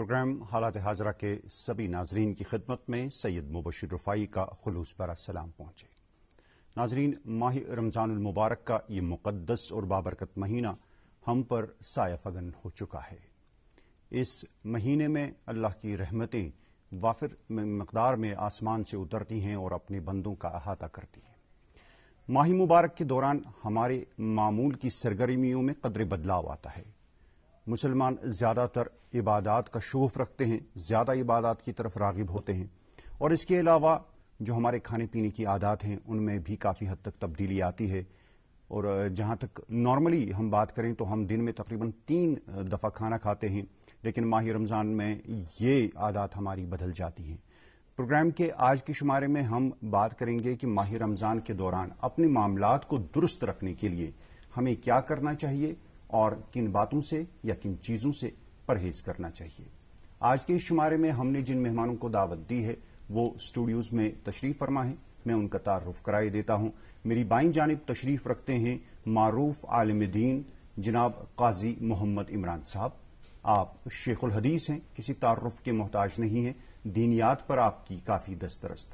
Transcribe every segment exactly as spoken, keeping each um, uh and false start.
Programme حالات حاضرہ کے سبھی ناظرین کی خدمت میں سید مبشر رفائی کا خلوص برا سلام پہنچے۔ ناظرین، ماہ رمضان المبارک کا یہ مقدس اور بابرکت مہینہ ہم پر سایہ فگن ہو چکا ہے۔ اس مہینے میں اللہ کی رحمتیں وافر مقدار میں آسمان سے اترتی ہیں اور اپنے بندوں کا احاطہ کرتی ہیں۔ ماہ مبارک کے دوران ہمارے معمول کی سرگرمیوں میں قدر بدلاؤ آتا ہے۔ مسلمان زیادہ تر عبادات کا شوق رکھتے ہیں، زیادہ عبادات کی طرف راغب ہوتے ہیں، اور اس کے علاوہ جو ہمارے کھانے پینے کی عادات ہیں ان میں بھی کافی حد تک تبدیلی آتی ہے۔ اور جہاں تک نارملی ہم بات کریں تو ہم دن میں تقریباً تین دفعہ کھانا کھاتے ہیں، لیکن ماہ رمضان میں یہ عادات ہماری بدل جاتی ہیں۔ پروگرام کے آج کے شمارے میں ہم بات کریں گے کہ ماہ رمضان کے دوران اپنے معاملات کو درست رکھنے کے لیے ہمیں کیا کرنا چاہیے اور کن باتوں سے یا کن چیزوں سے پرہیز کرنا چاہیے۔ آج کے اس شمارے میں ہم نے جن مہمانوں کو دعوت دی ہے وہ اسٹوڈیوز میں تشریف فرما ہیں، میں ان کا تعارف کرائے دیتا ہوں۔ میری بائیں جانب تشریف رکھتے ہیں معروف عالم دین جناب قاضی محمد عمران صاحب۔ آپ شیخ الحدیث ہیں، کسی تعارف کے محتاج نہیں ہیں، دینیات پر آپ کی کافی دسترست ہے۔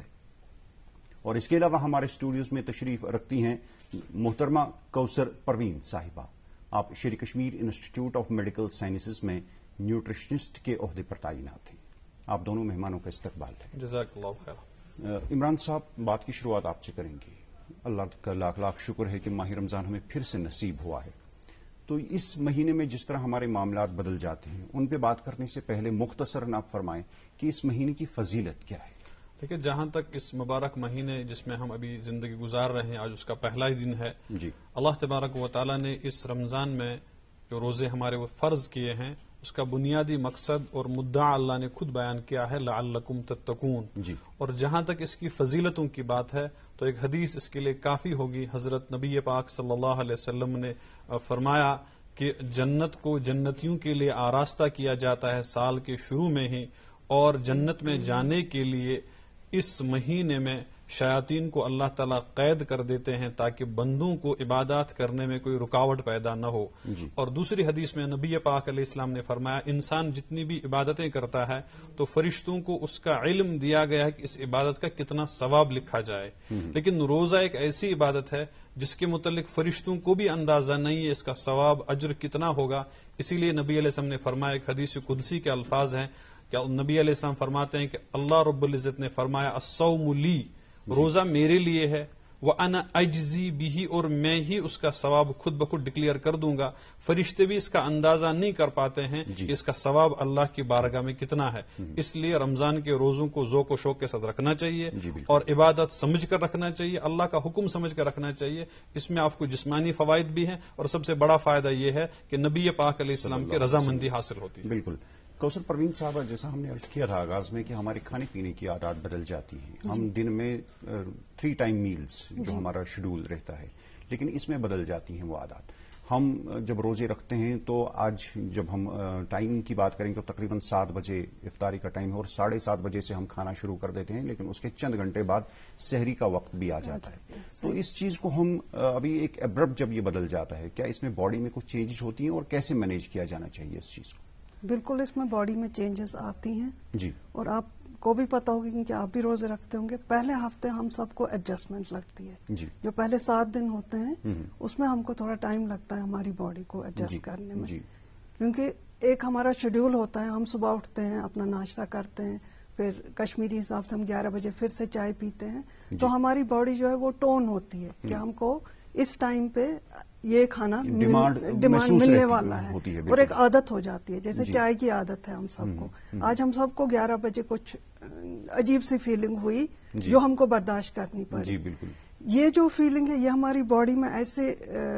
اور اس کے علاوہ ہمارے اسٹوڈیوز میں تشریف رکھتی ہیں محترمہ کوثر پروین صاحبہ۔ آپ Sher Kashmir institute of medical sciences میں نیوٹریشنسٹ کے عہدے پر تعینات ہیں۔ آپ دونوں مہمانوں کا استقبال ہے۔ جزاک اللہ خیر۔ عمران صاحب، بات کی شروعات آپ سے کریں گے۔ اللہ کا لاکھ لاکھ شکر ہے کہ ماہ رمضان ہمیں پھر سے نصیب ہوا ہے۔ تو اس مہینے میں جس طرح ہمارے معاملات بدل جاتے ہیں ان پہ بات کرنے سے پہلے مختصراً آپ فرمائیں کہ اس مہینے کی فضیلت کیا ہے؟ دیکھیے، جہاں تک اس مبارک مہینے جس میں ہم ابھی زندگی گزار رہے ہیں، آج اس کا پہلا ہی دن ہے۔ جی، اللہ تبارک و تعالیٰ نے اس رمضان میں جو روزے ہمارے وہ فرض کیے ہیں، اس کا بنیادی مقصد اور مدعا اللہ نے خود بیان کیا ہے، لعلکم تتقون۔ جی، اور جہاں تک اس کی فضیلتوں کی بات ہے تو ایک حدیث اس کے لیے کافی ہوگی۔ حضرت نبی پاک صلی اللہ علیہ وسلم نے فرمایا کہ جنت کو جنتیوں کے لیے آراستہ کیا جاتا ہے سال کے شروع میں ہی، اور جنت میں جانے کے لیے اس مہینے میں شیاطین کو اللہ تعالیٰ قید کر دیتے ہیں تاکہ بندوں کو عبادات کرنے میں کوئی رکاوٹ پیدا نہ ہو۔ جی، اور دوسری حدیث میں نبی پاک علیہ السلام نے فرمایا، انسان جتنی بھی عبادتیں کرتا ہے تو فرشتوں کو اس کا علم دیا گیا ہے کہ اس عبادت کا کتنا ثواب لکھا جائے، لیکن روزہ ایک ایسی عبادت ہے جس کے متعلق فرشتوں کو بھی اندازہ نہیں ہے اس کا ثواب اجر کتنا ہوگا۔ اسی لیے نبی علیہ السلام نے فرمایا، ایک حدیث قدسی کے الفاظ ہیں کہ نبی علیہ السلام فرماتے ہیں کہ اللہ رب العزت نے فرمایا، الصوم لی، روزہ میرے لیے ہے، وَأَنَا أَجْزِي بِهِ، اور میں ہی اس کا ثواب خود بخود ڈکلیئر کر دوں گا۔ فرشتے بھی اس کا اندازہ نہیں کر پاتے ہیں کہ اس کا ثواب اللہ کی بارگاہ میں کتنا ہے۔ اس لیے رمضان کے روزوں کو ذوق و شوق کے ساتھ رکھنا چاہیے اور عبادت سمجھ کر رکھنا چاہیے، اللہ کا حکم سمجھ کر رکھنا چاہیے۔ اس میں آپ کو جسمانی فوائد بھی ہیں اور سب سے بڑا فائدہ یہ ہے کہ نبی پاک علیہ السلام کی رضامندی حاصل ہوتی ہے۔ بالکل۔ کوثر پروین صاحبہ، جیسا ہم نے عرض کیا تھا آغاز میں کہ ہمارے کھانے پینے کی عادات بدل جاتی ہیں۔ ہم دن میں تھری ٹائم میلز جو ہمارا شیڈول رہتا ہے، لیکن اس میں بدل جاتی ہیں وہ عادات۔ ہم جب روزے رکھتے ہیں تو آج جب ہم ٹائم کی بات کریں تو تقریباً سات بجے افطاری کا ٹائم ہے اور ساڑھے سات بجے سے ہم کھانا شروع کر دیتے ہیں، لیکن اس کے چند گھنٹے بعد سحری کا وقت بھی آ جاتا ہے۔ تو اس چیز کو ہم ابھی ایک ایبرپٹ جب یہ بدل جاتا ہے، کیا اس میں باڈی میں کچھ چینجز ہوتی ہیں اور کیسے مینیج کیا جانا چاہیے اس چیز کو؟ بالکل، اس میں باڈی میں چینجز آتی ہیں جی، اور آپ کو بھی پتا ہوگی کیونکہ آپ بھی روزے رکھتے ہوں گے، پہلے ہفتے ہم سب کو ایڈجسٹمنٹ لگتی ہے۔ جی، جو پہلے سات دن ہوتے ہیں اس میں ہم کو تھوڑا ٹائم لگتا ہے ہماری باڈی کو ایڈجسٹ جی کرنے میں، جی، کیونکہ ایک ہمارا شیڈول ہوتا ہے، ہم صبح اٹھتے ہیں، اپنا ناشتہ کرتے ہیں، پھر کشمیری حساب سے ہم گیارہ بجے پھر سے چائے پیتے ہیں، تو ہماری باڈی جو ہے وہ ٹون ہوتی ہے کہ ہم کو اس ٹائم پہ یہ کھانا ڈیمانڈ ڈیمانڈ ملنے والا ہے، ہے اور ایک عادت ہو جاتی ہے، جیسے چائے کی عادت ہے ہم سب کو۔ آج ہم سب کو گیارہ بجے کچھ عجیب سی فیلنگ ہوئی جو ہم کو برداشت کرنی پڑی۔ جی بالکل، یہ جو فیلنگ ہے یہ ہماری باڈی میں ایسے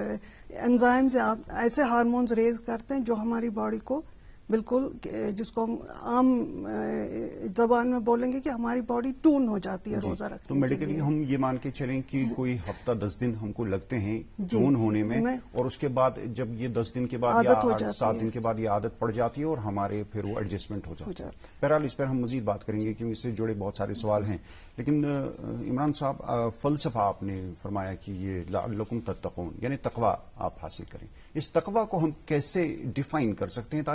انزائمز ایسے ہارمونز ریز کرتے ہیں جو ہماری باڈی کو بالکل، جس کو ہم عام زبان میں بولیں گے کہ ہماری باڈی ٹون ہو جاتی ہے روزہ رکھنے کے لیے۔ تو میڈیکلی ہم یہ مان کے چلیں کہ کوئی ہفتہ دس دن ہم کو لگتے ہیں ٹون ہونے میں، اور اس کے بعد جب یہ دس دن کے بعد یا سات دن کے بعد یہ عادت پڑ جاتی ہے اور ہمارے پھر وہ ایڈجسٹمنٹ ہو جاتا ہے۔ بہرحال اس پر ہم مزید بات کریں گے کیونکہ اس سے جڑے بہت سارے سوال ہیں، لیکن عمران صاحب، فلسفہ آپ نے فرمایا کہ یہ لعلکم تتقون، یعنی تقوی آپ حاصل کریں۔ اس تقوی کو ہم کیسے ڈیفائن کر سکتے ہیں تاکہ ایک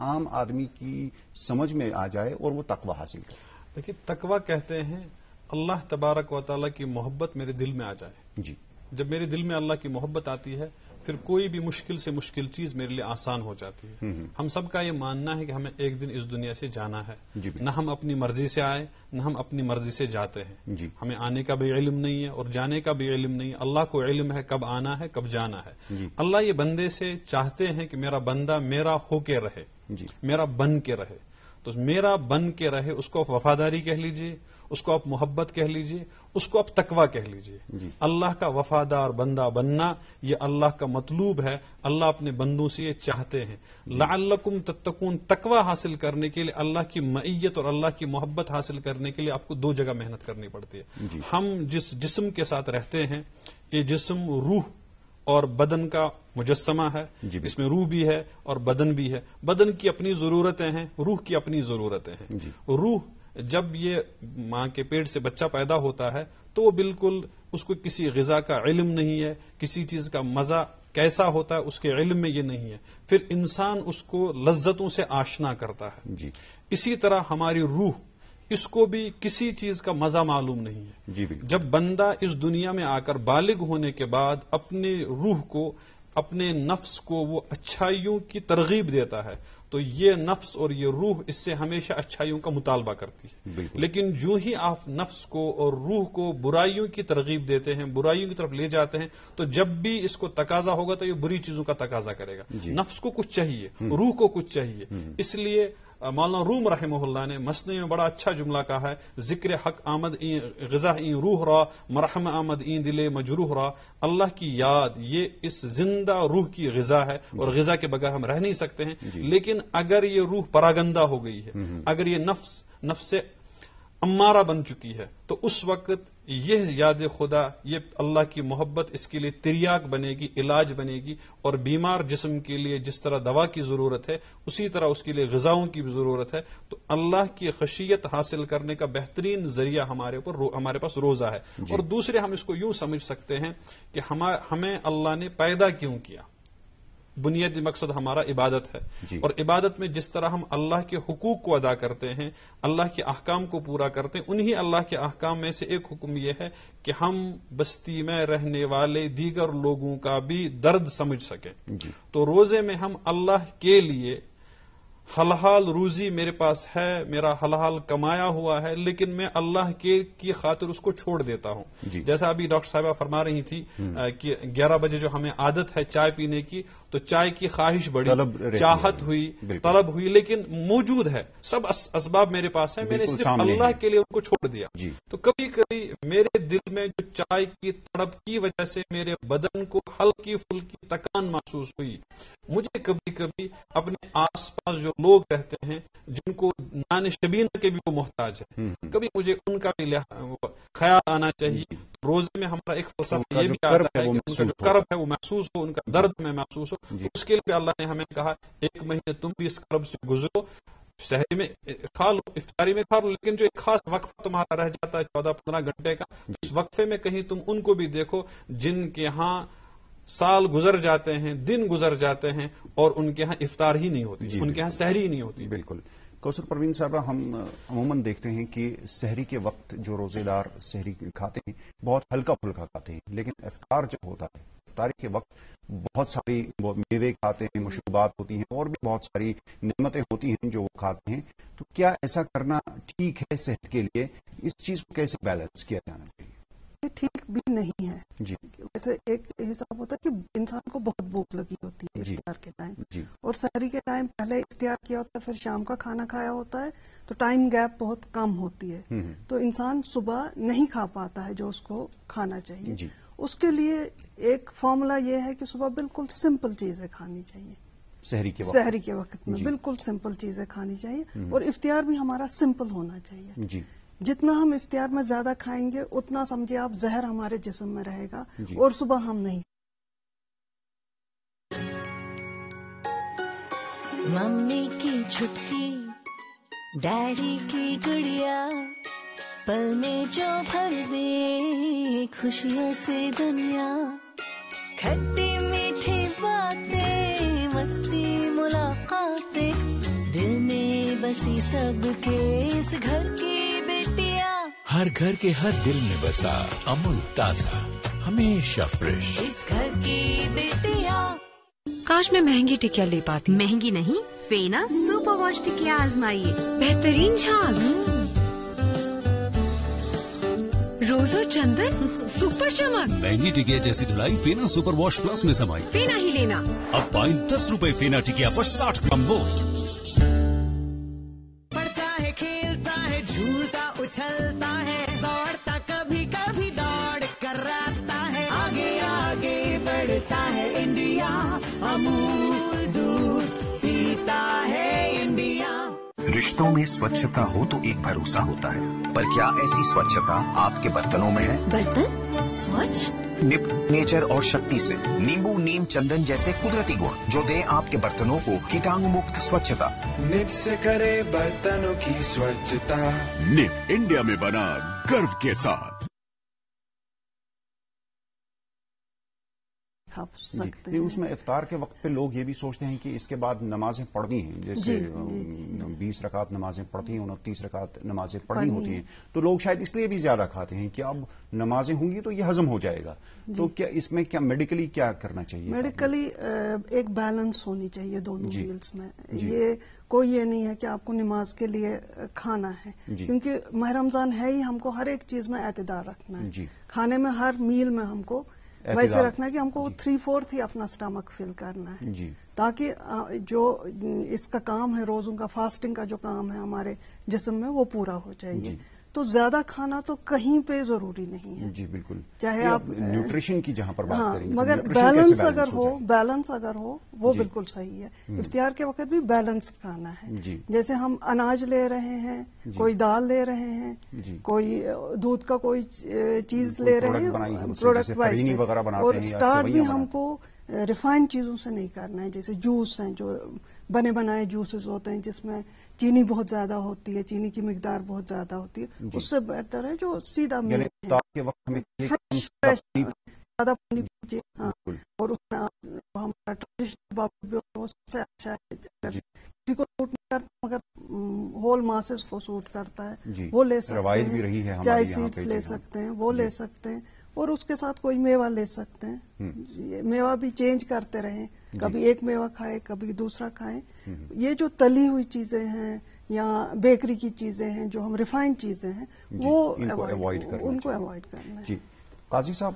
عام آدمی کی سمجھ میں آ جائے اور وہ تقوی حاصل کرے؟ دیکھیے، تقوی کہتے ہیں اللہ تبارک و تعالیٰ کی محبت میرے دل میں آ جائے. جی. جب میرے دل میں اللہ کی محبت آتی ہے پھر کوئی بھی مشکل سے مشکل چیز میرے لیے آسان ہو جاتی ہے. ہم سب کا یہ ماننا ہے کہ ہمیں ایک دن اس دنیا سے جانا ہے. جی. نہ ہم اپنی مرضی سے آئے نہ ہم اپنی مرضی سے جاتے ہیں. جی. ہمیں آنے کا بھی علم نہیں ہے اور جانے کا بھی علم نہیں ہے. اللہ کو علم ہے کب آنا ہے کب جانا ہے. جی. اللہ یہ بندے سے چاہتے ہیں کہ میرا بندہ میرا ہو کے رہے. جی. میرا بن کے رہے. تو میرا بن کے رہے اس کو آپ وفاداری کہہ لیجئے، اس کو آپ محبت کہہ لیجئے، اس کو آپ تقوی کہہ لیجئے. جی. اللہ کا وفادار بندہ بننا یہ اللہ کا مطلوب ہے. اللہ اپنے بندوں سے یہ چاہتے ہیں. لعلکم تتقون، تقوی حاصل کرنے کے لیے، اللہ کی معیت اور اللہ کی محبت حاصل کرنے کے لیے آپ کو دو جگہ محنت کرنی پڑتی ہے. جی. ہم جس جسم کے ساتھ رہتے ہیں یہ جسم روح اور بدن کا مجسمہ ہے. جی. اس میں روح بھی ہے اور بدن بھی ہے. بدن کی اپنی ضرورتیں ہیں، روح کی اپنی ضرورتیں ہیں. جی. روح جب یہ ماں کے پیٹ سے بچہ پیدا ہوتا ہے تو وہ بالکل اس کو کسی غذا کا علم نہیں ہے، کسی چیز کا مزہ کیسا ہوتا ہے اس کے علم میں یہ نہیں ہے. پھر انسان اس کو لذتوں سے آشنا کرتا ہے. جی. اسی طرح ہماری روح، اس کو بھی کسی چیز کا مزہ معلوم نہیں ہے. جی بالکل. جب بندہ اس دنیا میں آ کر بالغ ہونے کے بعد اپنے روح کو، اپنے نفس کو وہ اچھائیوں کی ترغیب دیتا ہے تو یہ نفس اور یہ روح اس سے ہمیشہ اچھائیوں کا مطالبہ کرتی ہے. بالکل. لیکن جو ہی آپ نفس کو اور روح کو برائیوں کی ترغیب دیتے ہیں، برائیوں کی طرف لے جاتے ہیں، تو جب بھی اس کو تقاضا ہوگا تو یہ بری چیزوں کا تقاضا کرے گا. جی. نفس کو کچھ چاہیے، روح کو کچھ چاہیے. اس لیے مولانا روم رحمہ اللہ نے مثنوی میں بڑا اچھا جملہ کہا ہے، ذکر حق آمد این غذا این روح را، مرحم آمد این دل مجروح را. اللہ کی یاد یہ اس زندہ روح کی غذا ہے اور غذا کے بغیر ہم رہ نہیں سکتے ہیں. لیکن اگر یہ روح پراگندہ ہو گئی ہے، اگر یہ نفس نفس امارہ بن چکی ہے تو اس وقت یہ یاد خدا، یہ اللہ کی محبت اس کے لیے تریاک بنے گی، علاج بنے گی. اور بیمار جسم کے لیے جس طرح دوا کی ضرورت ہے اسی طرح اس کے لیے غذاؤں کی بھی ضرورت ہے. تو اللہ کی خشیت حاصل کرنے کا بہترین ذریعہ ہمارے اوپر ہمارے پاس روزہ ہے. جی. اور دوسرے ہم اس کو یوں سمجھ سکتے ہیں کہ ہمیں اللہ نے پیدا کیوں کیا. بنیادی مقصد ہمارا عبادت ہے. جی. اور عبادت میں جس طرح ہم اللہ کے حقوق کو ادا کرتے ہیں، اللہ کے احکام کو پورا کرتے ہیں، انہی اللہ کے احکام میں سے ایک حکم یہ ہے کہ ہم بستی میں رہنے والے دیگر لوگوں کا بھی درد سمجھ سکیں. جی. تو روزے میں ہم اللہ کے لیے حلال روزی میرے پاس ہے، میرا حلال کمایا ہوا ہے، لیکن میں اللہ کے کی خاطر اس کو چھوڑ دیتا ہوں. جی. جیسا ابھی ڈاکٹر صاحبہ فرما رہی تھی کہ گیارہ بجے جو ہمیں عادت ہے چائے پینے کی، تو چائے کی خواہش بڑھی، چاہت ہوئی، طلب ہوئی، لیکن موجود ہے، سب اسباب میرے پاس ہیں، میں نے صرف اللہ کے لیے ان کو چھوڑ دیا. جی. تو کبھی کبھی میرے دل میں جو چائے کی تڑپ کی وجہ سے میرے بدن کو ہلکی پھلکی تکان محسوس ہوئی. مجھے کبھی کبھی اپنے آس پاس جو لوگ رہتے ہیں جن کو نان شبین کے بھی وہ محتاج ہے، کبھی مجھے ان کا بھی خیال آنا چاہیے. روزے میں ہمارا ایک فلسفہ یہ بھی آتا ہے کہ ان کا جو کرب ہے وہ محسوس ہو، ان کا درد میں محسوس ہو. اس کے لیے اللہ نے ہمیں کہا ایک مہینے تم بھی اس کرب سے گزرو، شہری میں کھا لو، افطاری میں کھا لو، لیکن جو ایک خاص وقفہ تمہارا رہ جاتا ہے چودہ پندرہ گھنٹے کا، اس وقفے میں کہیں تم ان کو بھی دیکھو جن کے ہاں سال گزر جاتے ہیں، دن گزر جاتے ہیں اور ان کے ہاں افطار ہی نہیں ہوتی. جی. ان کے ہاں سحری ہی نہیں ہوتی. بالکل. کوثر پروین صاحبہ، ہم عموماً دیکھتے ہیں کہ سحری کے وقت جو روزے دار سحری کھاتے ہیں بہت ہلکا پھلکا کھاتے ہیں، لیکن افطار جب ہوتا ہے، افطاری کے وقت بہت ساری میوے کھاتے ہیں، مشروبات ہوتی ہیں اور بھی بہت ساری نعمتیں ہوتی ہیں جو وہ کھاتے ہیں. تو کیا ایسا کرنا ٹھیک ہے صحت کے لیے؟ اس چیز کو کیسے بیلنس کیا جانا چاہیے؟ ٹھیک بھی نہیں ہے. جی. ویسے ایک حساب ہوتا ہے کہ انسان کو بہت بھوک لگی ہوتی ہے افطار کے ٹائم. جی. اور سحری کے ٹائم پہلے اختیار کیا ہوتا ہے، پھر شام کا کھانا کھایا ہوتا ہے، تو ٹائم گیپ بہت کم ہوتی ہے. تو انسان صبح نہیں کھا پاتا ہے جو اس کو کھانا چاہیے. جی. اس کے لیے ایک فارمولا یہ ہے کہ صبح بالکل سمپل چیزیں کھانی چاہیے. سحری کے وقت سحری کے وقت میں بالکل سمپل چیزیں کھانی چاہیے، اور افطار بھی ہمارا سمپل ہونا چاہیے. جی. جتنا ہم افطار میں زیادہ کھائیں گے اتنا سمجھے آپ زہر ہمارے جسم میں رہے گا. جی. اور صبح ہم نہیں. ممی کی چھٹکی، ڈیڈی کی گڑیا، پل میں جو بھر دے خوشیوں سے دنیا، کھٹی میٹھی باتیں، مستی ملاقاتیں، सब के इस घर की बेटियां, हर घर के हर दिल में बसा अमूल ताजा हमेशा फ्रेश। इस घर की बेटियां। काश मैं महंगी टिकिया ले पाती। महंगी नहीं, फेना सुपर वॉश टिकिया आजमाइए। बेहतरीन झाग, रोज और चंदन, सुपर चमक। महंगी टिकिया जैसी धुलाई फेना सुपर वॉश प्लस में समाई। फेना ही लेना। अब पाएं दस रुपए फेना टिकिया पर साठ ग्राम मुफ्त। पढ़ता है, खेलता है, झूलता उछलता है, दौड़ता कभी कभी दौड़ कर आता है, आगे आगे बढ़ता है इंडिया, अमूल दूध पीता है इंडिया। रिश्तों में स्वच्छता हो तो एक भरोसा होता है, पर क्या ऐसी स्वच्छता आपके बर्तनों में है? बर्तन स्वच्छ? निप, नेचर और शक्ति से नींबू, नीम, चंदन जैसे कुदरती गुण जो दे आपके बर्तनों को कीटाणु मुक्त स्वच्छता। निप से करे बर्तनों की स्वच्छता। निप, इंडिया में बना गर्व के साथ। सकते हैं। उसमें इफ्तार के वक्त पे लोग ये भी सोचते हैं कि इसके बाद नमाजें पढ़नी हैं, जैसे बीस रकात नमाजें पढ़ती हैं, उनतीस रकात नमाजें पढ़नी होती हैं, तो लोग शायद इसलिए भी ज्यादा खाते हैं कि अब नमाजें होंगी तो ये हजम हो जाएगा। तो क्या इसमें क्या मेडिकली क्या करना चाहिए? मेडिकली एक बैलेंस होनी चाहिए दोनों मील्स में। ये कोई ये नहीं है कि आपको नमाज के लिए खाना है, क्योंकि माह रमजान है ही हमको हर एक चीज में एतदाल रखना है। खाने में हर मील में हमको वैसे रखना है कि हमको थ्री फोर्थ ही अपना स्टमक फिल करना है, ताकि जो इसका काम है रोजों का फास्टिंग का जो काम है हमारे जिस्म में वो पूरा हो जाए। तो ज्यादा खाना तो कहीं पे जरूरी नहीं है। जी बिल्कुल, चाहे आप न्यूट्रिशन की जहां पर बात हाँ, करेंगे, मगर तो बैलेंस अगर हो बैलेंस अगर हो वो बिल्कुल सही है। इफ्तियार के वक्त भी बैलेंस खाना है। जैसे हम अनाज ले रहे हैं, कोई दाल ले रहे हैं, कोई दूध का कोई चीज ले रहे हैं प्रोडक्ट वाइज, और स्टार्ट भी हमको रिफाइंड चीजों से नहीं करना है। जैसे जूस हैं, जो बने बनाए जूसेस होते हैं जिसमें चीनी बहुत ज्यादा होती है, चीनी की मिकदार बहुत ज्यादा होती है, उससे बेहतर है जो सीधा ज्यादा पानी पीजिए। हाँ, और उसमें हमारा ट्रेडिशनल सबसे अच्छा है। किसी को सूट नहीं करता मगर होल मासेस को सूट करता है, वो ले सकते हैं। चाय सीड्स ले सकते हैं, वो ले सकते हैं, और उसके साथ कोई मेवा ले सकते हैं। मेवा भी चेंज करते रहें, कभी एक मेवा खाए कभी दूसरा खाएं। ये जो तली हुई चीजें हैं या बेकरी की चीजें हैं, जो हम रिफाइंड चीजें हैं, वो अवॉइड करना, उनको अवॉइड करना है। काजी साहब,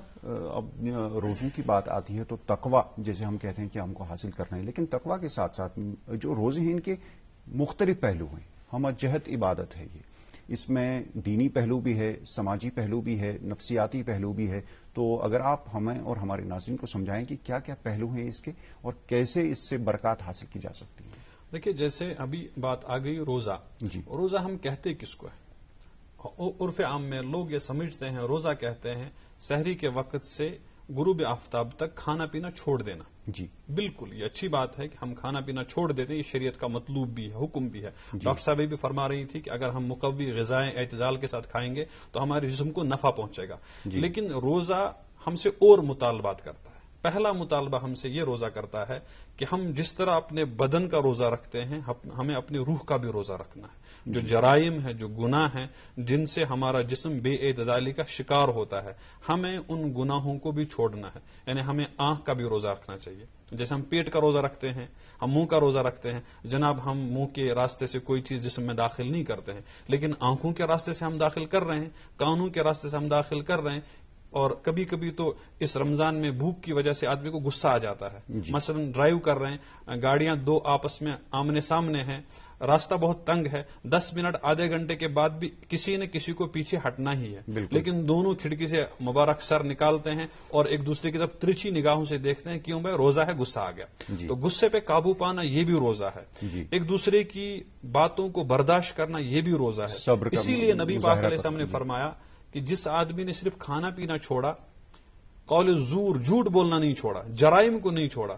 अब रोजों की बात आती है तो तकवा जैसे हम कहते हैं कि हमको हासिल करना है, लेकिन तकवा के साथ साथ जो रोजे हैं इनके मुख्तलिफ पहलू हैं। हम जहद इबादत है, ये इसमें दीनी पहलू भी है, समाजी पहलू भी है, नफसियाती पहलू भी है। तो अगर आप हमें और हमारे नाज़रीन को समझाएं कि क्या क्या पहलू हैं इसके और कैसे इससे बरकत हासिल की जा सकती है। देखिए, जैसे अभी बात आ गई रोजा। रोजा हम कहते किसको है? उर्फ आम में लोग ये समझते हैं रोजा कहते हैं सहरी के वक्त से गुरूब आफ्ताब तक खाना पीना छोड़ देना। जी बिल्कुल, ये अच्छी बात है कि हम खाना पीना छोड़ देते हैं, ये शरीयत का मतलूब भी है, हुक्म भी है। डॉक्टर साहब भी फरमा रही थी कि अगर हम मुकव्वी ग़िज़ाएं एतदाल के साथ खाएंगे तो हमारे जिस्म को नफा पहुंचेगा। लेकिन रोजा हमसे और मुतालबात करता है। पहला मुतालबा हमसे ये रोजा करता है कि हम जिस तरह अपने बदन का रोजा रखते हैं, हमें अपनी रूह का भी रोजा रखना है। जो जराइम है, जो गुनाह है, जिनसे हमारा जिस्म बेएतदाली का शिकार होता है, हमें उन गुनाहों को भी छोड़ना है। यानी हमें आंख का भी रोजा रखना चाहिए। जैसे हम पेट का रोजा रखते हैं, हम मुंह का रोजा रखते हैं। जनाब, हम मुंह के रास्ते से कोई चीज जिस्म में दाखिल नहीं करते हैं, लेकिन आंखों के रास्ते से हम दाखिल कर रहे हैं, कानों के रास्ते से हम दाखिल कर रहे हैं। और कभी कभी तो इस रमजान में भूख की वजह से आदमी को गुस्सा आ जाता है। मसलन ड्राइव कर रहे हैं, गाड़ियां दो आपस में आमने सामने हैं, रास्ता बहुत तंग है, दस मिनट आधे घंटे के बाद भी किसी न किसी को पीछे हटना ही है, लेकिन दोनों खिड़की से मुबारक सर निकालते हैं और एक दूसरे की तरफ तिरछी निगाहों से देखते हैं। क्यों भाई? रोजा है, गुस्सा आ गया। तो गुस्से पे काबू पाना ये भी रोजा है। एक दूसरे की बातों को बर्दाश्त करना ये भी रोजा है। इसीलिए नबी पाक अलैहिस्सलाम ने फरमाया कि जिस आदमी ने सिर्फ खाना पीना छोड़ा, कौल ज़ूर, झूठ बोलना नहीं छोड़ा, जराइम को नहीं छोड़ा,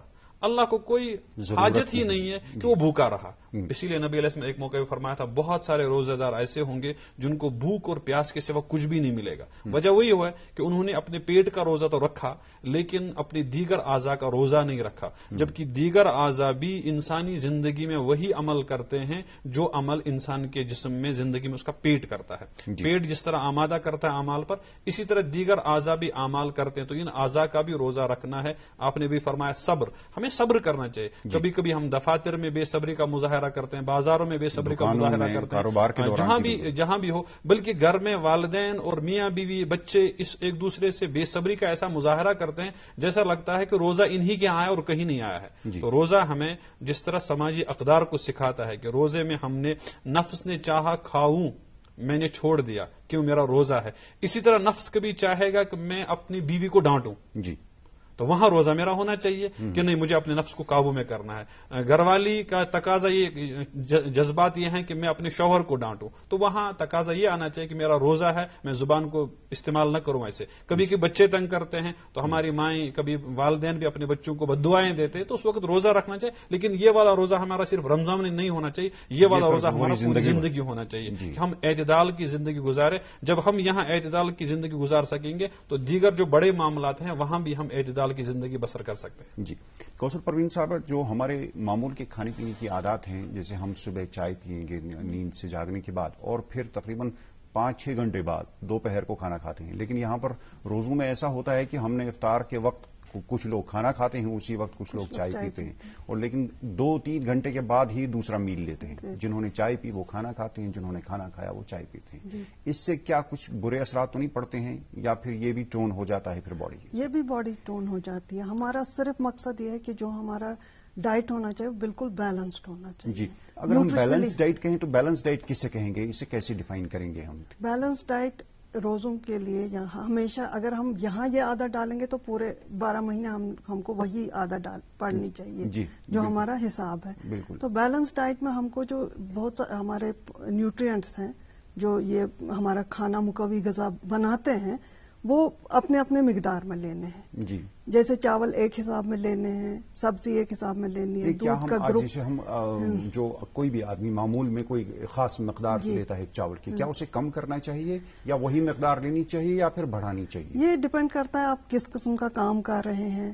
اللہ کو کوئی حاجت ہی نہیں ہے کہ وہ بھوکا رہا. اسی لیے نبی علیہ السلام نے ایک موقع پہ فرمایا تھا بہت سارے روزے دار ایسے ہوں گے جن کو بھوک اور پیاس کے سوا کچھ بھی نہیں ملے گا. وجہ وہی ہوا ہے کہ انہوں نے اپنے پیٹ کا روزہ تو رکھا لیکن اپنی دیگر اعضاء کا روزہ نہیں رکھا، جبکہ دیگر اعضاء بھی انسانی زندگی میں وہی عمل کرتے ہیں جو عمل انسان کے جسم میں زندگی میں اس کا پیٹ کرتا ہے. پیٹ جس طرح آمادہ کرتا ہے اعمال پر، اسی طرح دیگر اعضاء بھی اعمال کرتے ہیں، تو ان اعضاء کا بھی روزہ رکھنا ہے. آپ نے بھی فرمایا صبر، ہمیں صبر کرنا چاہیے. کبھی کبھی ہم دفاتر میں بے صبری کا مظاہرہ کرتے ہیں، بازاروں میں بے صبری کا مظاہرہ کرتے ہیں، جہاں بھی جہاں بھی ہو، بلکہ گھر میں والدین اور میاں بیوی بچے اس ایک دوسرے سے بے صبری کا ایسا مظاہرہ کرتے ہیں جیسا لگتا ہے کہ روزہ انہی کے آیا اور کہیں نہیں آیا ہے. تو روزہ ہمیں جس طرح سماجی اقدار کو سکھاتا ہے کہ روزے میں ہم نے نفس نے چاہا کھاؤں میں نے چھوڑ دیا کیوں میرا روزہ ہے، اسی طرح نفس کبھی چاہے گا کہ میں اپنی بیوی کو ڈانٹوں جی تو وہاں روزہ میرا ہونا چاہیے کہ نہیں مجھے اپنے نفس کو قابو میں کرنا ہے. گھر والی کا تقاضا یہ جذبات یہ ہیں کہ میں اپنے شوہر کو ڈانٹوں تو وہاں تقاضا یہ آنا چاہیے کہ میرا روزہ ہے میں زبان کو استعمال نہ کروں ایسے. کبھی کہ بچے تنگ کرتے ہیں تو ہماری مائیں کبھی والدین بھی اپنے بچوں کو بددعائیں دیتے ہیں تو اس وقت روزہ رکھنا چاہیے. لیکن یہ والا روزہ ہمارا صرف رمضان میں نہیں ہونا چاہیے، یہ والا روزہ ہمارا پوری زندگی ہونا چاہیے کہ ہم اعتدال کی زندگی گزارے. جب ہم یہاں اعتدال کی زندگی گزار سکیں گے تو دیگر جو بڑے معاملات ہیں وہاں بھی ہم اعتدال کی زندگی بسر کر سکتے ہیں. جی کوثر پروین صاحب، جو ہمارے معمول کے کھانے پینے کی عادات ہیں، جیسے ہم صبح چائے پیئیں گے نیند سے جاگنے کے بعد اور پھر تقریباً پانچ چھ گھنٹے بعد دوپہر کو کھانا کھاتے ہیں، لیکن یہاں پر روزوں میں ایسا ہوتا ہے کہ ہم نے افطار کے وقت کچھ لوگ کھانا کھاتے ہیں، اسی وقت کچھ لوگ چائے پیتے ہیں، اور لیکن دو تین گھنٹے کے بعد ہی دوسرا میل لیتے ہیں. جنہوں نے چائے پی وہ کھانا کھاتے ہیں، جنہوں نے کھانا کھایا وہ چائے پیتے ہیں. اس سے کیا کچھ برے اثرات تو نہیں پڑتے ہیں یا پھر یہ بھی ٹون ہو جاتا ہے پھر باڈی کی؟ یہ بھی باڈی ٹون ہو جاتی ہے. ہمارا صرف مقصد یہ ہے کہ جو ہمارا ڈائٹ ہونا چاہیے بالکل بیلنسڈ ہونا چاہیے. جی اگر ہم بیلنس ڈائٹ کہیں تو بیلنس ڈائٹ کس سے کہیں گے، اسے کیسے ڈیفائن کریں گے ہم؟ بیلنس ڈائٹ روزوں کے لیے یہاں ہمیشہ اگر ہم یہاں یہ عادت ڈالیں گے تو پورے بارہ مہینے ہم ہم کو وہی عادت ڈال پڑنی چاہیے جی, جو بالکل. ہمارا حساب ہے. بالکل. تو بیلنس ڈائٹ میں ہم کو جو بہت ہمارے نیوٹرینٹس ہیں جو یہ ہمارا کھانا مقوی غذا بناتے ہیں وہ اپنے اپنے مقدار میں لینے ہیں. جی جیسے چاول ایک حساب میں لینے ہیں، سبزی ایک حساب میں لینی ہے، دودھ کا گروپ. جیسے ہم جو کوئی بھی آدمی معمول میں کوئی خاص مقدار جی. لیتا ہے چاول کی، کیا اسے کم کرنا چاہیے یا وہی مقدار لینی چاہیے یا پھر بڑھانی چاہیے؟ یہ ڈپینڈ کرتا ہے آپ کس قسم کا کام کر رہے ہیں،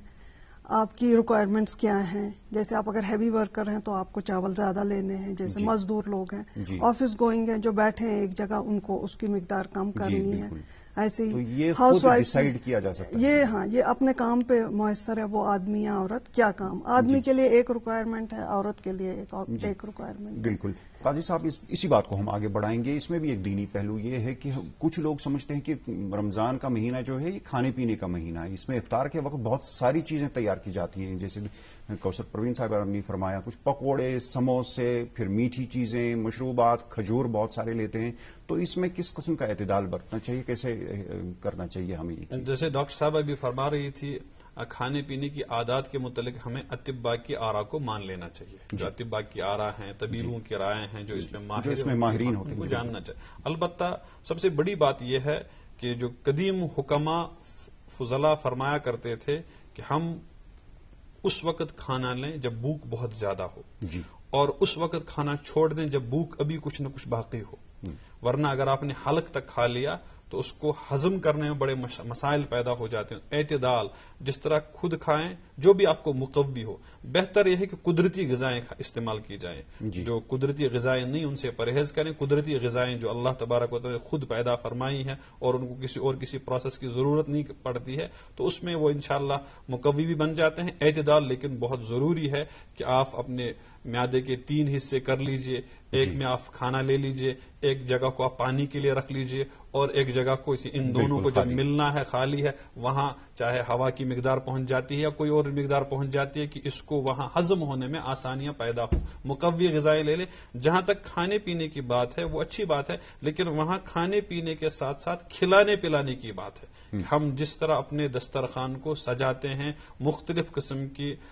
آپ کی ریکوائرمنٹس کیا ہیں. جیسے آپ اگر ہیوی ورکر ہیں تو آپ کو چاول زیادہ لینے ہیں، جیسے جی. مزدور لوگ ہیں جی. آفس گوئنگ ہیں جو بیٹھے ہیں ایک جگہ، ان کو اس کی مقدار کم کرنی جی, ہے. ایسے ہی ہاؤس وائف ڈیسائیڈ کیا جا سکتا ہے یہ ہاں یہ اپنے کام پہ میسر ہے وہ آدمی یا عورت کیا کام. آدمی جی. کے لیے ایک ریکوائرمنٹ ہے، عورت کے لیے ایک جی. ایک ریکوائرمنٹ. بالکل. قاضی صاحب اس, اسی بات کو ہم آگے بڑھائیں گے. اس میں بھی ایک دینی پہلو یہ ہے کہ کچھ لوگ سمجھتے ہیں کہ رمضان کا مہینہ جو ہے یہ کھانے پینے کا مہینہ ہے، اس میں افطار کے وقت بہت ساری چیزیں تیار کی جاتی ہیں، جیسے کوثر پروین صاحب نے فرمایا کچھ پکوڑے، سموسے، پھر میٹھی چیزیں، مشروبات، کھجور بہت سارے لیتے ہیں. تو اس میں کس قسم کا اعتدال برتنا چاہیے، کیسے کرنا چاہیے ہمیں؟ جیسے ڈاکٹر صاحب ابھی فرما رہی تھی کھانے پینے کی عادات کے متعلق ہمیں اطباء کی آراء کو مان لینا چاہیے. جو اطباء کی آراء ہیں، طبیبوں کی رائے ہیں، جو اس میں ماہرین ہوتے ہیں، وہ جاننا چاہیے. البتہ سب سے بڑی بات یہ ہے کہ جو قدیم حکماء فضلاء فرمایا کرتے تھے کہ ہم اس وقت کھانا لیں جب بھوک بہت زیادہ ہو جی. اور اس وقت کھانا چھوڑ دیں جب بھوک ابھی کچھ نہ کچھ باقی ہو، ورنہ اگر آپ نے حلق تک کھا لیا تو اس کو ہضم کرنے میں بڑے مسائل پیدا ہو جاتے ہیں. اعتدال، جس طرح خود کھائیں جو بھی آپ کو مقوی ہو. بہتر یہ ہے کہ قدرتی غذائیں استعمال کی جائیں جی. جو قدرتی غذائیں نہیں ان سے پرہیز کریں. قدرتی غذائیں جو اللہ تبارک و تعالی نے خود پیدا فرمائی ہیں اور ان کو کسی اور کسی پروسیس کی ضرورت نہیں پڑتی ہے، تو اس میں وہ انشاءاللہ مقوی بھی بن جاتے ہیں. اعتدال لیکن بہت ضروری ہے کہ آپ اپنے معدے کے تین حصے کر لیجئے. ایک جی. میں آپ کھانا لے لیجئے، ایک جگہ کو آپ پانی کے لیے رکھ لیجئے، اور ایک جگہ کو ان دونوں کو جب ملنا ہے خالی ہے وہاں چاہے ہوا کی مقدار پہنچ جاتی ہے یا کوئی اور مقدار پہنچ جاتی ہے کہ اس کو وہاں ہضم ہونے میں آسانیاں پیدا ہوں. مقوی غذائیں لے لیں. جہاں تک کھانے پینے کی بات ہے وہ اچھی بات ہے، لیکن وہاں کھانے پینے کے ساتھ ساتھ کھلانے پلانے کی بات ہے. ہم جس طرح اپنے دسترخوان کو سجاتے ہیں، مختلف قسم کی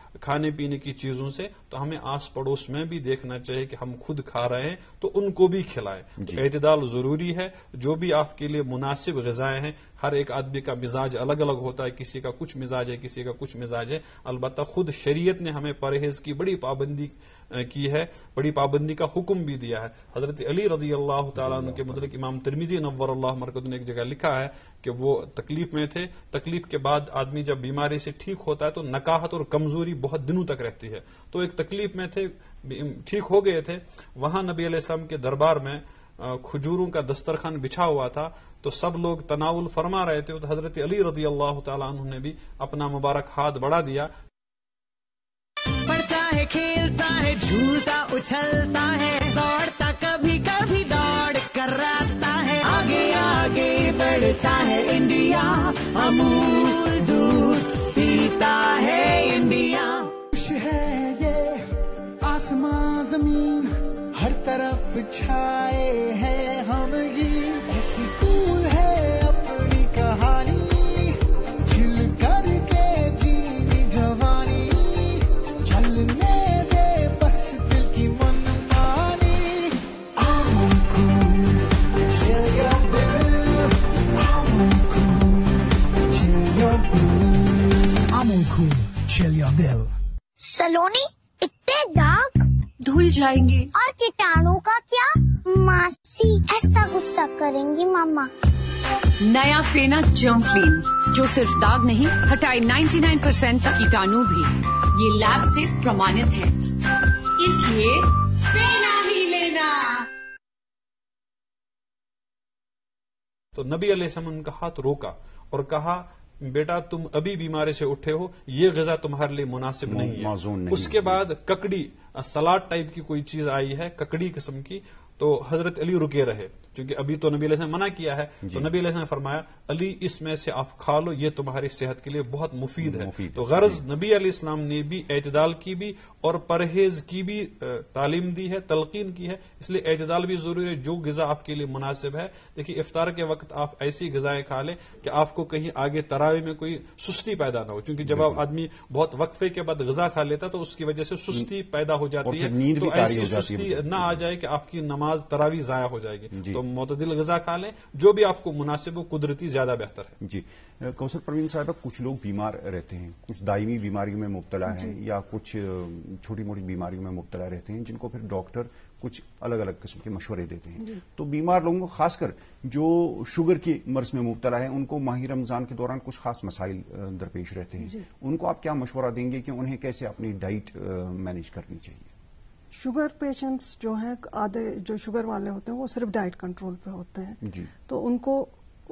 کھانے پینے کی چیزوں سے، تو ہمیں آس پڑوس میں بھی دیکھنا چاہیے کہ ہم خود کھا رہے ہیں تو ان کو بھی کھلائیں. تو اعتدال ضروری ہے. جو بھی آپ کے لیے مناسب غذائیں ہیں، ہر ایک آدمی کا مزاج الگ الگ ہوتا ہے، کسی کا کچھ مزاج ہے، کسی کا کچھ مزاج ہے. البتہ خود شریعت نے ہمیں پرہیز کی بڑی پابندی کی ہے، بڑی پابندی کا حکم بھی دیا ہے. حضرت علی رضی اللہ تعالیٰ عنہ کے متعلق امام ترمذی نور اللہ مرکزہ نے ایک جگہ لکھا ہے کہ وہ تکلیف میں تھے. تکلیف کے بعد آدمی جب بیماری سے ٹھیک ہوتا ہے تو نکاہت اور کمزوری بہت دنوں تک رہتی ہے. تو ایک تکلیف میں تھے، ٹھیک ہو گئے تھے، وہاں نبی علیہ السلام کے دربار میں کھجوروں کا دسترخوان بچھا ہوا تھا، تو سب لوگ تناول فرما رہے تھے. تو حضرت علی رضی اللہ تعالیٰ عنہ نے بھی اپنا مبارک ہاتھ بڑھا دیا. پڑھتا ہے، کھیلتا ہے، جھولتا اچھلتا ہے، دوڑتا کبھی کبھی دوڑ کر آتا ہے. آگے آگے بڑھتا ہے انڈیا، امول دودھ پیتا ہے انڈیا. خوش ہے یہ آسمان زمین، ہر طرف چھائے ہیں ہم ہی. ایسی پھول ہے اپنی کہانی، جل کر کے جینی جوانی، چلنے دے بس دل کی من مانی. آمن کو چل یا دل، آمن کو چل یا دل، آمن کو چل یا دل. سلونی اتنے داغ دھل جائیں گے. اور کیٹانو کا کیا؟ ماسی ایسا غصہ کریں گی ماما. نیا فینا جرم کلین جو صرف داغ نہیں ہٹائے نائنٹی نائن پرسینٹ تک کیٹانو بھی. یہ لیب سے پرمانت ہے، اس لیے فینا ہی لینا. تو نبی علیہ السلام نے ان کا ہاتھ روکا اور کہا بیٹا تم ابھی بیماری سے اٹھے ہو، یہ غذا تمہارے لیے مناسب نہیں ہے. اس کے بعد ککڑی سلاد ٹائپ کی کوئی چیز آئی ہے، ککڑی قسم کی، تو حضرت علی رکے رہے کیونکہ ابھی تو نبی علیہ السلام منع کیا ہے. تو نبی علیہ السلام نے فرمایا علی اس میں سے آپ کھا لو، یہ تمہاری صحت کے لیے بہت مفید ہے. تو غرض نبی علیہ السلام نے بھی اعتدال کی بھی اور پرہیز کی بھی تعلیم دی ہے، تلقین کی ہے. اس لیے اعتدال بھی ضروری ہے. جو غذا آپ کے لیے مناسب ہے، دیکھیے افطار کے وقت آپ ایسی غذائیں کھا لیں کہ آپ کو کہیں آگے تراویح میں کوئی سستی پیدا نہ ہو. کیونکہ جب آپ آدمی بہت وقفے کے بعد غذا کھا لیتا تو اس کی وجہ سے سستی پیدا ہو جاتی ہے. تو ایسی سستی نہ آ جائے کہ آپ کی نماز تراویح ضائع ہو جائے گی. تو معتدل غذا کھا لیں، جو بھی آپ کو مناسب ہو، قدرتی زیادہ بہتر ہے. جی کوثر پروین صاحبہ، کچھ لوگ بیمار رہتے ہیں، کچھ دائمی بیماریوں میں مبتلا ہیں یا کچھ چھوٹی موٹی بیماریوں میں مبتلا رہتے ہیں، جن کو پھر ڈاکٹر کچھ الگ الگ قسم کے مشورے دیتے ہیں. تو بیمار لوگوں کو، خاص کر جو شوگر کی مرض میں مبتلا ہے، ان کو ماہ رمضان کے دوران کچھ خاص مسائل درپیش رہتے ہیں. ان کو آپ کیا مشورہ دیں گے کہ انہیں کیسے اپنی ڈائٹ مینیج کرنی چاہیے؟ شوگر پیشنٹس جو ہیں، آدھے جو شوگر والے ہوتے ہیں وہ صرف ڈائٹ کنٹرول پہ ہوتے ہیں. جی. تو ان کو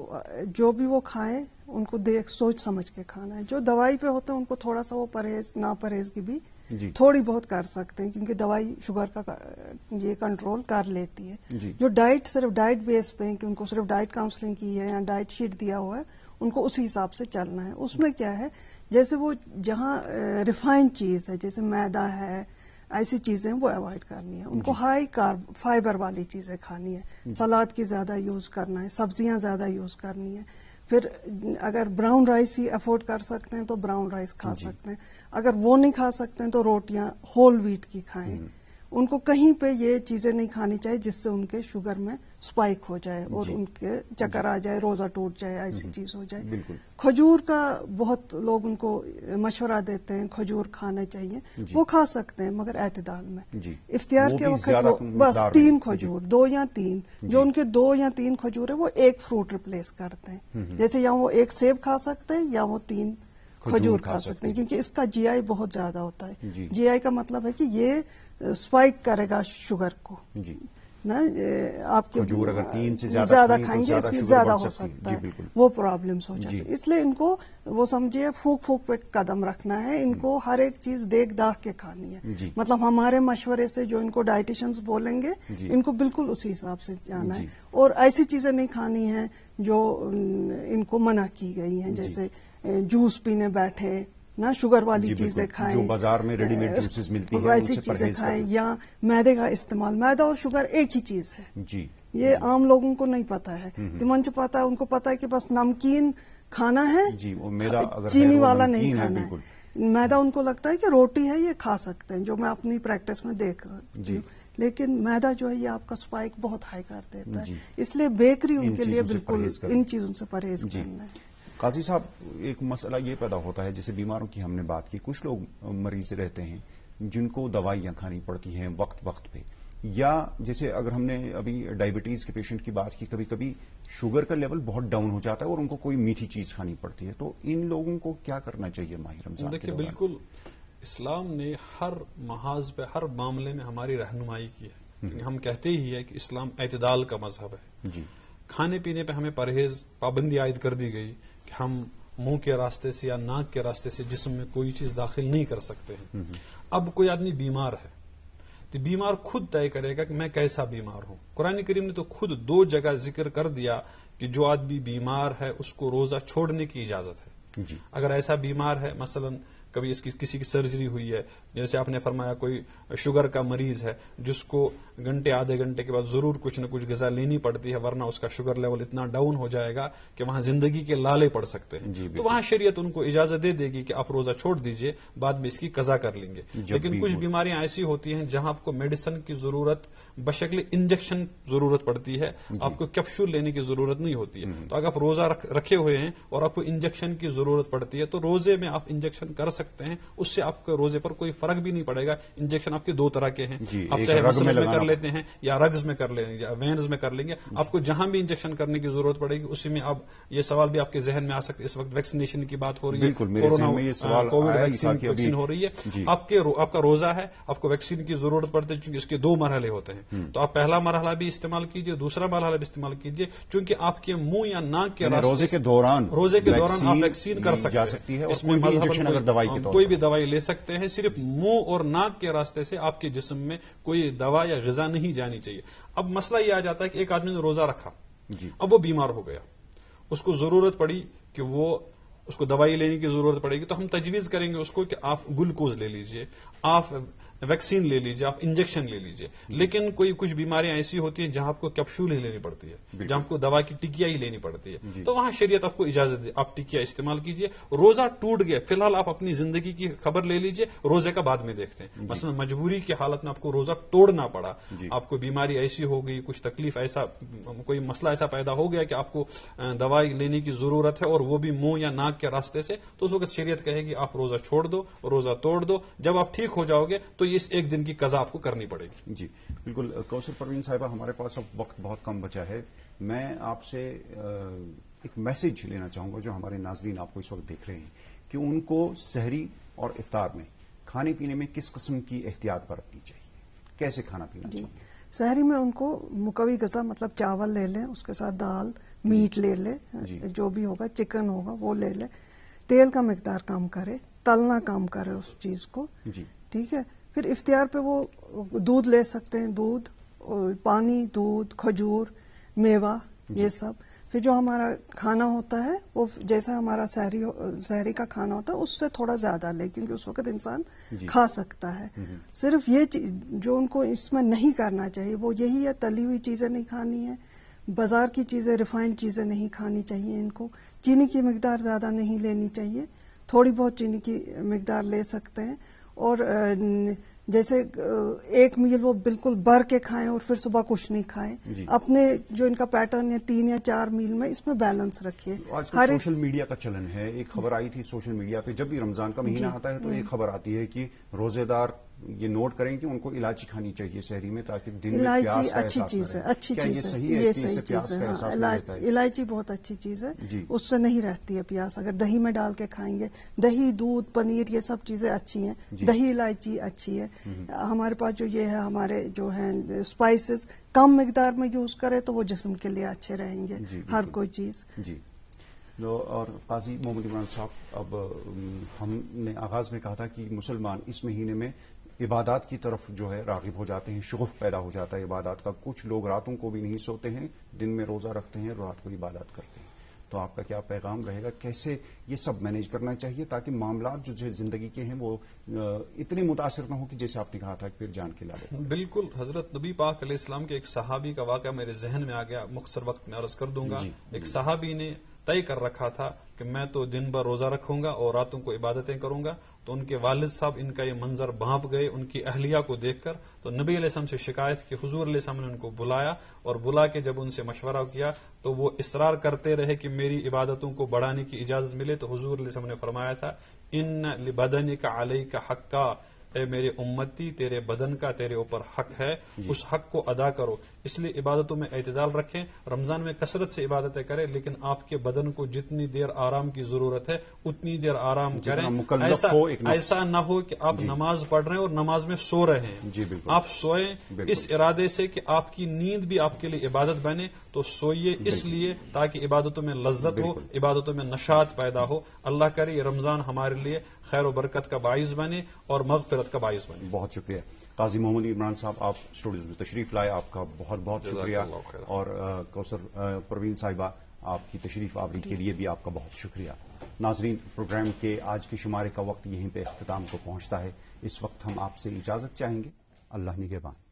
جو بھی وہ کھائیں ان کو دیکھ سوچ سمجھ کے کھانا ہے. جو دوائی پہ ہوتے ہیں ان کو تھوڑا سا وہ پرہیز نا پرہیز کی بھی جی. تھوڑی بہت کر سکتے ہیں، کیونکہ دوائی شوگر کا یہ کنٹرول کر لیتی ہے. جی. جو ڈائٹ صرف ڈائٹ بیس پہ ہیں کہ ان کو صرف ڈائٹ کاؤنسلنگ کی ہے یا ڈائٹ شیٹ دیا ہوا ہے، ان کو اسی حساب سے چلنا ہے. اس میں کیا ہے، جیسے وہ جہاں ریفائنڈ چیز ہے جیسے میدا ہے، ایسی چیزیں وہ اوائڈ کرنی ہے. ان کو ہائی کارب فائبر والی چیزیں کھانی ہے. سلاد کی زیادہ یوز کرنا ہے، سبزیاں زیادہ یوز کرنی ہے. پھر اگر براؤن رائس ہی افورڈ کر سکتے ہیں تو براؤن رائس کھا سکتے ہیں. اگر وہ نہیں کھا سکتے ہیں تو روٹیاں ہول ویٹ کی کھائیں. ان کو کہیں پہ یہ چیزیں نہیں کھانی چاہیے جس سے ان کے شوگر میں سپائک ہو جائے اور ان کے چکر آ جائے، روزہ ٹوٹ جائے، ایسی چیز ہو جائے. کھجور کا بہت لوگ ان کو مشورہ دیتے ہیں، کھجور کھانا چاہیے. وہ کھا سکتے ہیں مگر اعتدال میں. افطار کے وقت بس تین کھجور، دو یا تین، جو ان کے دو یا تین کھجور ہے وہ ایک فروٹ ریپلیس کرتے ہیں. جیسے یا وہ ایک سیب کھا سکتے ہیں یا وہ تین کھجور کھا سکتے ہیں، کیونکہ اس کا جی آئی بہت زیادہ ہوتا ہے. جی آئی کا مطلب ہے کہ یہ اسپائک کرے گا شوگر کو. نا آپ کے کھجور اگر تین سے زیادہ کھائیں گے اس میں زیادہ ہو سکتا ہے، وہ پرابلمس ہو جاتی ہے. اس لیے ان کو وہ سمجھیے پھوک پھوک پہ قدم رکھنا ہے. ان کو ہر ایک چیز دیکھ داکھ کے کھانی ہے. مطلب ہمارے مشورے سے جو ان کو ڈائٹیشنز بولیں گے ان کو بالکل اسی حساب سے جانا ہے. اور ایسی چیزیں نہیں کھانی ہیں جو ان کو منع کی گئی ہیں، جیسے جوس پینے بیٹھے نہ شوگر والی چیزیں کھائیں، جو بازار میں ریڈی میڈ جوسز ملتی ہیں ویسی چیزیں کھائیں، یا میدے کا استعمال. میدا اور شوگر ایک ہی چیز ہے. جی. یہ عام لوگوں کو نہیں پتا ہے. تمن چ پتا ہے، ان کو پتا ہے کہ بس نمکین کھانا ہے جی وہ میدا اگر چینی ہے والا نہیں کھانا ہے. میدا ان کو لگتا ہے کہ روٹی ہے یہ کھا سکتے ہیں, جو میں اپنی پریکٹس میں دیکھ سکتی ہوں, لیکن میدا جو ہے یہ آپ کا اسپائک بہت ہائی کر دیتا ہے, اس لیے بیکری ان کے لیے بالکل ان چیزوں سے پرہیز کرنا ہے. قاضی صاحب, ایک مسئلہ یہ پیدا ہوتا ہے, جیسے بیماروں کی ہم نے بات کی, کچھ لوگ مریض رہتے ہیں جن کو دوائیاں کھانی پڑتی ہیں وقت وقت پہ, یا جیسے اگر ہم نے ابھی ڈائبٹیز کے پیشنٹ کی بات کی, کبھی کبھی شوگر کا لیول بہت ڈاؤن ہو جاتا ہے اور ان کو کوئی میٹھی چیز کھانی پڑتی ہے, تو ان لوگوں کو کیا کرنا چاہیے ماہ رمضان؟ دیکھیے بالکل اسلام نے ہر محاذ پہ ہر معاملے میں ہماری رہنمائی کی ہے. ہم کہتے ہی ہے کہ اسلام اعتدال کا مذہب ہے. جی کھانے پینے پہ ہمیں پرہیز پابندی عائد کر دی گئی کہ ہم منہ کے راستے سے یا ناک کے راستے سے جسم میں کوئی چیز داخل نہیں کر سکتے ہیں. اب کوئی آدمی بیمار ہے تو بیمار خود طے کرے گا کہ میں کیسا بیمار ہوں. قرآن کریم نے تو خود دو جگہ ذکر کر دیا کہ جو آدمی بیمار ہے اس کو روزہ چھوڑنے کی اجازت ہے. جی. اگر ایسا بیمار ہے, مثلا کبھی اس کی کسی کی سرجری ہوئی ہے, جیسے آپ نے فرمایا کوئی شوگر کا مریض ہے جس کو گھنٹے آدھے گھنٹے کے بعد ضرور کچھ نہ کچھ غذا لینی پڑتی ہے ورنہ اس کا شوگر لیول اتنا ڈاؤن ہو جائے گا کہ وہاں زندگی کے لالے پڑ سکتے ہیں. جی تو وہاں شریعت ان کو اجازت دے دے گی کہ آپ روزہ چھوڑ دیجئے, بعد میں اس کی قضا کر لیں گے. لیکن کچھ بیماریاں ایسی ہوتی ہیں جہاں آپ کو میڈیسن کی ضرورت بشکل انجیکشن ضرورت پڑتی ہے, آپ کو کیپسول لینے کی ضرورت نہیں ہوتی ہے. تو اگر آپ روزہ رکھے ہوئے ہیں اور آپ کو انجیکشن کی ضرورت پڑتی ہے تو روزے میں آپ انجیکشن کر سکتے ہیں, اس سے آپ کے روزے پر کوئی فرق بھی نہیں پڑے گا. انجیکشن آپ کے دو طرح کے ہیں, آپ چاہے مسلز میں کر لیتے ہیں یا رگز میں کر لیں گے یا وینز میں کر لیں گے. آپ کو جہاں بھی انجیکشن کرنے کی ضرورت پڑے گی اسی میں آپ, یہ سوال بھی آپ کے ذہن میں آ سکتے, اس وقت ویکسینیشن کی بات ہو رہی ہے, کورونا کووڈ ویکسین ہو رہی ہے, آپ کے آپ کا روزہ ہے, آپ کو ویکسین کی ضرورت پڑتی ہے چونکہ اس کے دو مرحلے ہوتے ہیں. تو آپ پہلا مرحلہ بھی استعمال کیجئے, دوسرا مرحلہ بھی استعمال کیجئے, چونکہ آپ کے منہ یا ناک کے روزے کے دوران روزے کے دوران آپ ویکسین کر سکتے ہیں. اس میں کوئی بھی دوائی لے سکتے ہیں, صرف منہ اور ناک کے راستے سے آپ کے جسم میں کوئی دوا یا غذا نہیں جانی چاہیے. اب مسئلہ یہ آ جاتا ہے کہ ایک آدمی نے روزہ رکھا, جی اب وہ بیمار ہو گیا, اس کو ضرورت پڑی کہ وہ اس کو دوائی لینے کی ضرورت پڑے گی, تو ہم تجویز کریں گے اس کو کہ آپ گلوکوز لے لیجئے, آپ ویکسین لے لیجیے, آپ انجیکشن لے لیجیے. لیکن کوئی کچھ بیماریاں ایسی ہوتی ہیں جہاں آپ کو کیپسول ہی لینی پڑتی ہے, جہاں آپ کو دوا کی ٹکیا ہی لینی پڑتی ہے, تو وہاں شریعت آپ کو اجازت دے, آپ ٹکیا استعمال کیجیے. روزہ ٹوٹ گیا, فی الحال آپ اپنی زندگی کی خبر لے لیجیے, روزے کا بعد میں دیکھتے ہیں. مثلا مجبوری کی حالت میں آپ کو روزہ توڑنا پڑا, آپ کو بیماری ایسی ہو گئی, کچھ تکلیف ایسا, کوئی مسئلہ ایسا پیدا ہو گیا کہ آپ کو دوائی لینے کی ضرورت ہے اور وہ بھی منہ یا ناک کے راستے سے, تو اس وقت شریعت کہے گی آپ روزہ چھوڑ دو, روزہ توڑ دو. جب آپ ٹھیک ہو جاؤ گے تو اس ایک دن کی قضا آپ کو کرنی پڑے گی. جی بالکل. کوثر پروین صاحبہ, ہمارے پاس اب وقت بہت کم بچا ہے, میں آپ سے ایک میسج لینا چاہوں گا جو ہمارے ناظرین آپ کو اس وقت دیکھ رہے ہیں, کہ ان کو سحری اور افطار میں کھانے پینے میں کس قسم کی احتیاط برتنی چاہیے, کیسے کھانا پینا چاہیے. سحری میں ان کو مقوی غذا مطلب چاول لے لیں, اس کے ساتھ دال میٹ لے لیں, جو بھی ہوگا چکن ہوگا وہ لے لیں, تیل کا مقدار کم کرے, تلنا کم کرے اس چیز کو. جی ٹھیک ہے. پھر افطار پہ وہ دودھ لے سکتے ہیں, دودھ, پانی, دودھ, کھجور, میوہ, یہ سب. پھر جو ہمارا کھانا ہوتا ہے وہ جیسا ہمارا سحری سحری کا کھانا ہوتا ہے اس سے تھوڑا زیادہ لے, کیونکہ اس وقت انسان کھا سکتا ہے. صرف یہ جو ان کو اس میں نہیں کرنا چاہیے وہ یہی ہے, تلی ہوئی چیزیں نہیں کھانی ہے, بازار کی چیزیں, ریفائنڈ چیزیں نہیں کھانی چاہیے ان کو, چینی کی مقدار زیادہ نہیں لینی چاہیے, تھوڑی بہت چینی کی مقدار لے سکتے ہیں. اور جیسے ایک میل وہ بالکل بھر کے کھائیں اور پھر صبح کچھ نہیں کھائیں. جی. اپنے جو ان کا پیٹرن ہے تین یا چار میل میں, اس میں بیلنس رکھیے. آج کل سوشل میڈیا کا چلن ہے, ایک خبر آئی تھی سوشل میڈیا پہ, جب بھی رمضان کا مہینہ آتا ہے تو ایک خبر آتی ہے کہ روزے دار یہ نوٹ کریں کہ ان کو الائچی کھانی چاہیے سحری میں تاکہ دن میں پیاس کا اچھی چیز ہے, اچھی چیز ہے, یہ صحیح ہے کہ اس سے پیاس کا احساس نہیں رہتا ہے. الائچی بہت اچھی چیز ہے, اس سے نہیں رہتی ہے پیاس. اگر دہی میں ڈال کے کھائیں گے, دہی, دودھ, پنیر, یہ سب چیزیں اچھی ہیں. دہی الائچی اچھی ہے. ہمارے پاس جو یہ ہے ہمارے جو ہیں اسپائسز کم مقدار میں یوز کرے تو وہ جسم کے لیے اچھے رہیں گے, ہر کوئی چیز. جی. اور قاضی محمد عمران صاحب, اب ہم نے آغاز میں کہا تھا کہ مسلمان اس مہینے میں عبادات کی طرف جو ہے راغب ہو جاتے ہیں, شغف پیدا ہو جاتا ہے عبادات کا. کچھ لوگ راتوں کو بھی نہیں سوتے ہیں, دن میں روزہ رکھتے ہیں, رات کو عبادات کرتے ہیں. تو آپ کا کیا پیغام رہے گا, کیسے یہ سب مینیج کرنا چاہیے تاکہ معاملات جو زندگی کے ہیں وہ اتنے متاثر نہ ہو کہ جیسے آپ نے کہا تھا کہ پھر جان کے لالے. بالکل. حضرت نبی پاک علیہ السلام کے ایک صحابی کا واقعہ میرے ذہن میں آ گیا, مختصر وقت میں عرض کر دوں گا. ایک صحابی نے طے کر رکھا تھا کہ میں تو دن بھر روزہ رکھوں گا اور راتوں کو عبادتیں کروں گا، تو ان کے والد صاحب ان کا یہ منظر بھانپ گئے ان کی اہلیہ کو دیکھ کر، تو نبی علیہ السلام سے شکایت کی، حضور علیہ السلام نے ان کو بلایا اور بلا کے جب ان سے مشورہ کیا تو وہ اصرار کرتے رہے کہ میری عبادتوں کو بڑھانے کی اجازت ملے، تو حضور علیہ السلام نے فرمایا تھا ان لبدنک علیک حقا، اے میرے امتی تیرے بدن کا تیرے اوپر حق ہے، اس حق کو ادا کرو، اس لیے عبادتوں میں اعتدال رکھیں، رمضان میں کثرت سے عبادتیں کریں، لیکن آپ کے بدن کو جتنی دیر آرام کی ضرورت ہے اتنی دیر آرام کریں، ایسا ایسا نہ ہو کہ آپ نماز پڑھ رہے ہیں اور نماز میں سو رہے ہیں، آپ سوئیں اس ارادے سے کہ آپ کی نیند بھی آپ کے لیے عبادت بنے، تو سوئیے اس لیے تاکہ عبادتوں میں لذت ہو، عبادتوں میں نشاط پیدا ہو۔ اللہ کرے یہ رمضان ہمارے لیے خیر و برکت کا باعث بنے اور مغفرت کا باعث بنے۔ بہت شکریہ قاضی محمد عمران صاحب، آپ اسٹوڈیوز میں تشریف لائے، آپ کا بہت بہت شکریہ، اور کوثر پروین صاحبہ آپ کی تشریف آوری کے لیے بھی آپ کا بہت شکریہ۔ ناظرین، پروگرام کے آج کے شمارے کا وقت یہیں پہ اختتام کو پہنچتا ہے، اس وقت ہم آپ سے اجازت چاہیں گے۔ اللہ نگہبان۔